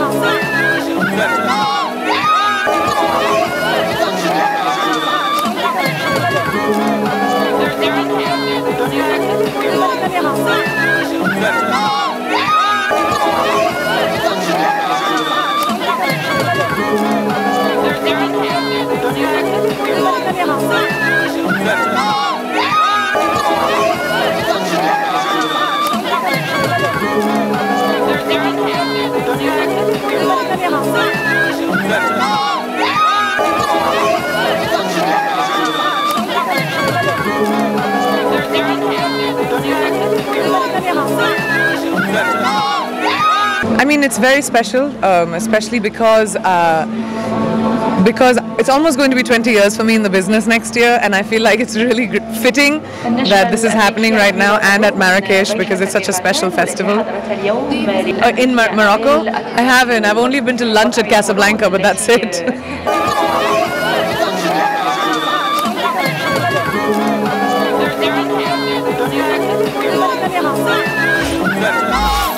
I mean, it's very special, especially because it's almost going to be 20 years for me in the business next year, and I feel like it's really fitting that this is happening right now and at Marrakesh because it's such a special festival. In Morocco? I haven't. I've only been to lunch at Casablanca, but that's it.